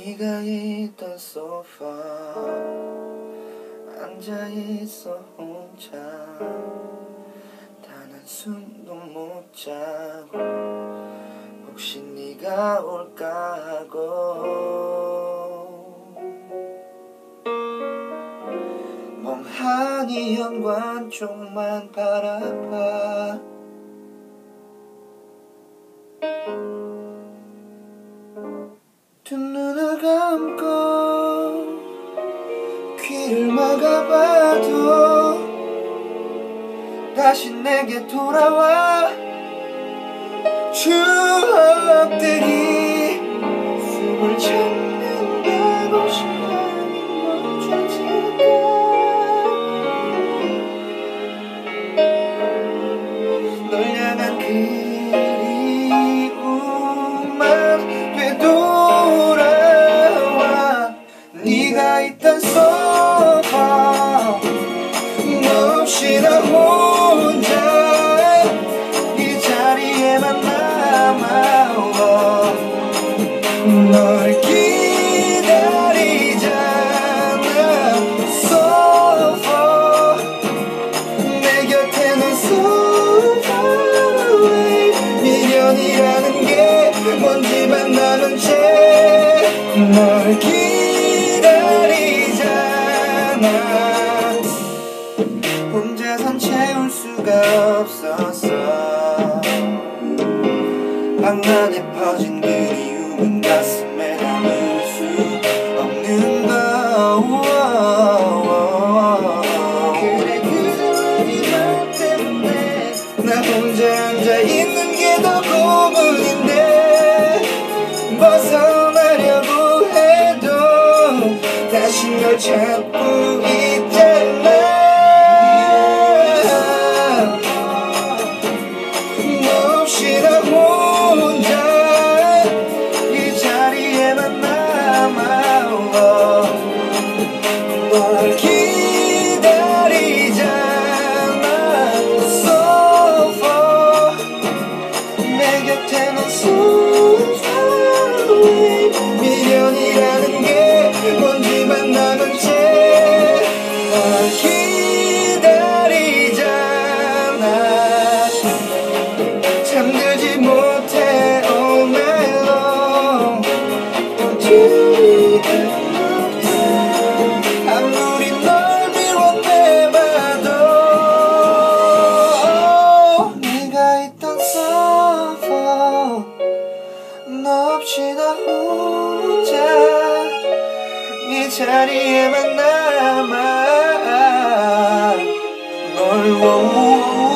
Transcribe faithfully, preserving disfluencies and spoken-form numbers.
네가 있던 소파 앉아있어 혼자 단 한숨도 못 자고 혹시 네가 올까 하고 멍하니 현관 쪽만 바라봐 두 눈을 감고 귀를 막아봐도 다시 내게 돌아와 추억들이 숨을 참는다고 시간이 멈춰질까 널 향한 그리움만 되돌아와 네가 있던 소파 너 없이 나 혼자 이 자리에만 남아 널 기다리잖아 So far 내 곁에 넌 so far away 미련이라는 게 뭔지만 나는 채널 기다리잖아 혼자선 채울 수가 없었어 방 안에 퍼진 그리움은 가슴에 담을 수 없는 거 그래 그저 말 때문에 나 혼자 앉아있는 게 더 고문인데 벗어나려고 해도 다시 널 찾고 있잖아 너 없이 나 혼자 이 자리에만 남아 널 기다리잖아 So far 내 곁에 넌 so far away 미련이라는 게 뭔지만 나는 채 널 기다리잖아 잠들지 못해 all night long 아무리 널 미워해봐도 네가 있던 sofa 너 없이 나 혼자 이 자리에만 남아 널